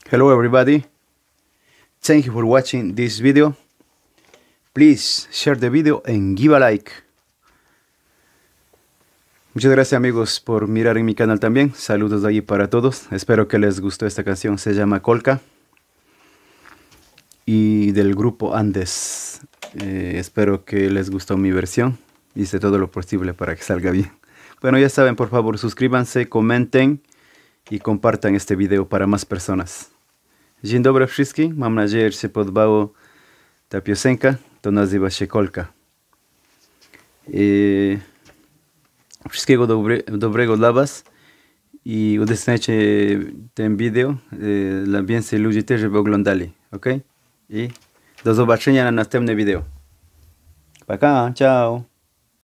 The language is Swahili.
Hello everybody, thank you for watching this video. Please share the video and give a like. Muchas gracias amigos por mirar en mi canal también. Saludos de allí para todos. Espero que les gustó esta canción. Se llama Colca y del grupo Andes. Espero que les gustó mi versión. Hice todo lo posible para que salga bien. Bueno, ya saben, por favor suscríbanse, comenten i kompartan este video para más personas. Dzień dobry wszystkim, mam nadzieję, że się podobało ta piosenka, to nazywa się Kolka. Wszystkiego dobrego dla was i udostępniajcie ten video dla więcej ludzi też, żeby oglądali, ok? I do zobaczenia na następne video. Paka, ciao!